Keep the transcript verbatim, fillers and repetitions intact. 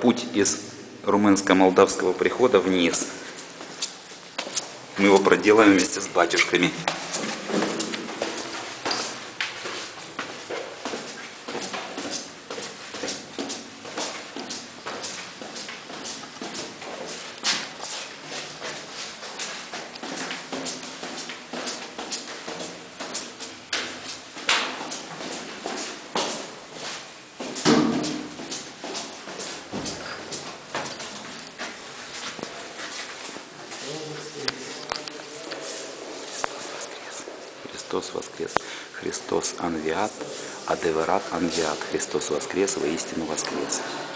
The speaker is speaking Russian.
путь из румынско-молдавского прихода вниз. Мы его проделаем вместе с батюшками. Христос воскрес. Христос анвиат, адеверат анвиат. Христос воскрес, воистину воскрес.